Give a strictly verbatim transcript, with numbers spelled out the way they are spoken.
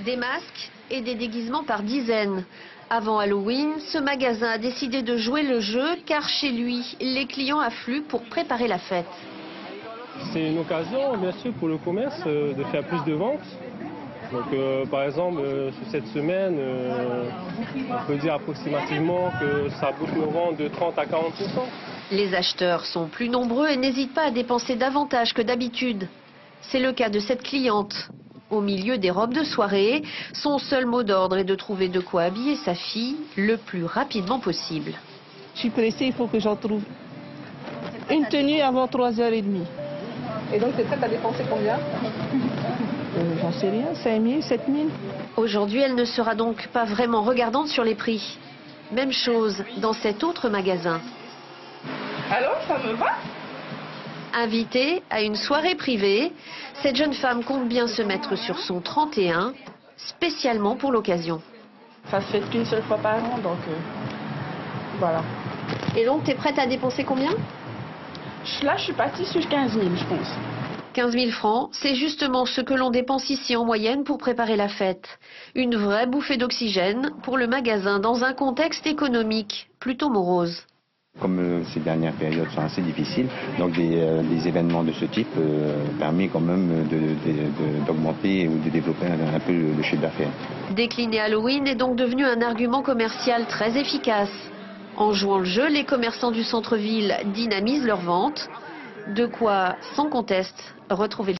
Des masques et des déguisements par dizaines. Avant Halloween, ce magasin a décidé de jouer le jeu car chez lui, les clients affluent pour préparer la fête. C'est une occasion, bien sûr, pour le commerce euh, de faire plus de ventes. Donc, euh, par exemple, euh, sur cette semaine, euh, on peut dire approximativement que ça bouge nos ventes de trente à quarante pour cent. Les acheteurs sont plus nombreux et n'hésitent pas à dépenser davantage que d'habitude. C'est le cas de cette cliente. Au milieu des robes de soirée, son seul mot d'ordre est de trouver de quoi habiller sa fille le plus rapidement possible. Je suis pressée, il faut que j'en trouve une tenue avant trois heures trente. Et donc, tu es prête à dépenser combien? euh, J'en sais rien, cinq mille, sept mille. Aujourd'hui, elle ne sera donc pas vraiment regardante sur les prix. Même chose dans cet autre magasin. Alors, ça me va? Invitée à une soirée privée, cette jeune femme compte bien se mettre sur son trente et un, spécialement pour l'occasion. Ça se fait qu'une seule fois par an, donc euh, voilà. Et donc, tu es prête à dépenser combien? Là, je suis partie sur quinze mille, je pense. quinze mille francs, c'est justement ce que l'on dépense ici en moyenne pour préparer la fête. Une vraie bouffée d'oxygène pour le magasin dans un contexte économique plutôt morose. Comme euh, ces dernières périodes sont assez difficiles, donc des, euh, des événements de ce type euh, permet quand même d'augmenter ou de développer un, un peu le, le chiffre d'affaires. Décliner Halloween est donc devenu un argument commercial très efficace. En jouant le jeu, les commerçants du centre-ville dynamisent leurs ventes. De quoi, sans conteste, retrouver le